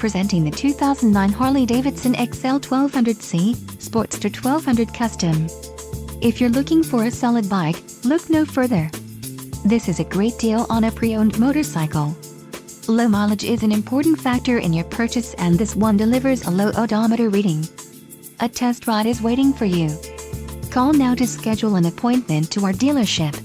presenting the 2009 Harley-Davidson XL1200C, Sportster 1200 Custom. If you're looking for a solid bike, look no further. This is a great deal on a pre-owned motorcycle. Low mileage is an important factor in your purchase, and this one delivers a low odometer reading. A test ride is waiting for you. Call now to schedule an appointment to our dealership.